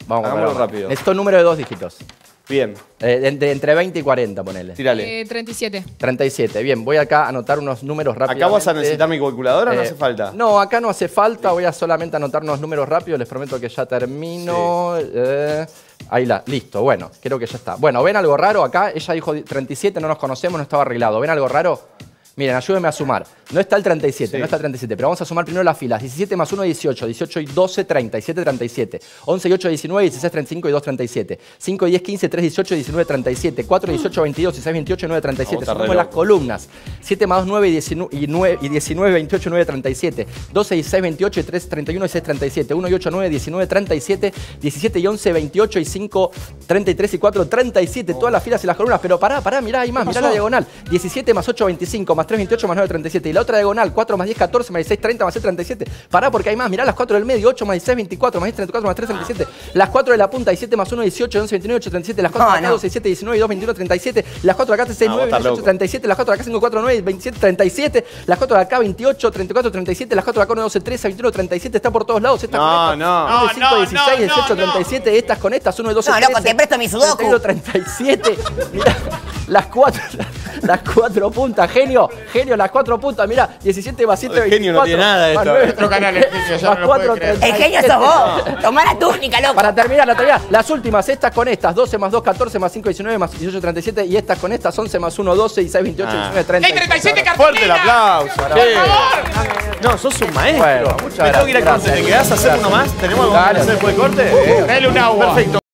Vamos a Hagámoslo ver. rápido. Necesito un número de 2 dígitos. Bien. Entre 20 y 40, ponele. Tírale. 37. 37. Bien, voy acá a anotar unos números rápidos. ¿Acá vas a necesitar mi calculadora o no hace falta? No, acá no hace falta. Voy a solamente anotar unos números rápidos. Les prometo que ya termino. Ahí listo. Bueno, creo que ya está. Bueno, ¿ven algo raro acá? Ella dijo 37, no nos conocemos, no estaba arreglado. ¿Ven algo raro? Miren, ayúdenme a sumar. No está el 37, no está el 37, pero vamos a sumar primero las filas. 17 más 1, 18. 18 y 12, 30. 7, 37. 11 y 8, 19. 16, 35 y 2, 37. 5 y 10, 15, 3, 18, 19, 37. 4, 18, 22. 16, 28, 9, 37. Sumamos las columnas. 7 más 2, 9 y 19, 28, 9, 37. 12, 16, 28 y 3, 31 y 6, 37. 1 y 8, 9, 19, 37. 17 y 11, 28 y 5, 33 y 4, 37. Todas las filas y las columnas. Pero pará, mirá, hay más. Mirá la diagonal. 17 más 8, 25. Más 3, 28, más 9, 37. Y la otra diagonal, 4 más 10, 14, más 16, 30, más 6, 37. Pará porque hay más. Mirá las 4 del medio, 8 más 16, 24, más 10, 34, más 3, 37. Las 4 de la punta, 17 más 1, 18, 11, 29, 8, 37. Las 4 de acá, 12, 7, 19, 2, 21, 37. Las 4 de acá, 6, 9, 28, 37. Las 4 de acá, 5, 4, 9, 27, 37. Las 4 de acá, 28, 34, 37. Las 4 de acá, 1, 12, 13, 21, 37. Está por todos lados. Estas con estas. 5, 16, 18, 37. Estas con estas, 1, 12, 13. No, loco, te presto mi sudoku. 31, 37. Mirá, las 4 puntas, genio, las 4 puntas, mirá, 17 más 7, 24. El genio no tiene nada de esto. Otro canal, el genio, ya no lo puedo creer. El genio sos vos. Tomá la túnica, loco. Para terminar, las últimas, estas con estas, 12 más 2, 14 más 5, 19 más 18, 37. Y estas con estas, 11 más 1, 12, 16, 28, 19, 30. ¡Hay 37 cartulinas! ¡Fuerte el aplauso! ¡Por favor! No, sos un maestro. Bueno, muchas Me tengo que ir a gracias. corte. ¿Te quedás a hacer uno más? ¿Tenemos algo que hacer después de corte? Dale un agua. Perfecto.